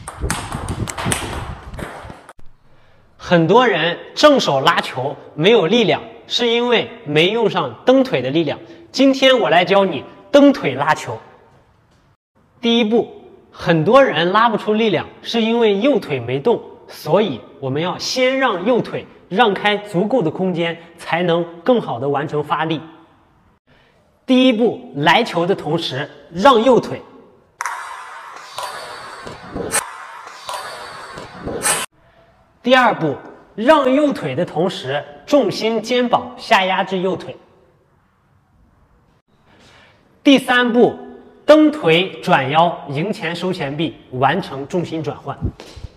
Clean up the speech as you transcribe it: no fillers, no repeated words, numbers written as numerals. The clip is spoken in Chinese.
很多人正手拉球没有力量，是因为没用上蹬腿的力量。今天我来教你蹬腿拉球。第一步，很多人拉不出力量，是因为右腿没动，所以我们要先让右腿让开足够的空间，才能更好的完成发力。第一步，来球的同时让右腿。第二步，让右腿的同时，重心肩膀下压至右腿。第三步，蹬腿转腰，迎前收前臂，完成重心转换。